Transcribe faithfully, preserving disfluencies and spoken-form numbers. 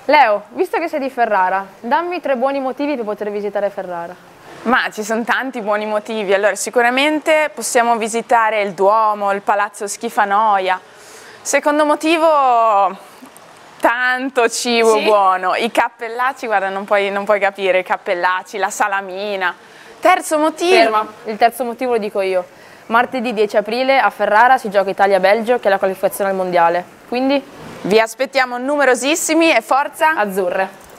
Leo, visto che sei di Ferrara, dammi tre buoni motivi per poter visitare Ferrara. Ma ci sono tanti buoni motivi. Allora, sicuramente possiamo visitare il Duomo, il Palazzo Schifanoia. Secondo motivo, tanto cibo Sì? buono. I cappellacci, guarda, non puoi, non puoi capire, i cappellacci, la salamina. Terzo motivo... Ferma, il terzo motivo lo dico io. Martedì dieci aprile a Ferrara si gioca Italia-Belgio, che è la qualificazione al mondiale. Quindi? Vi aspettiamo numerosissimi e forza Azzurre.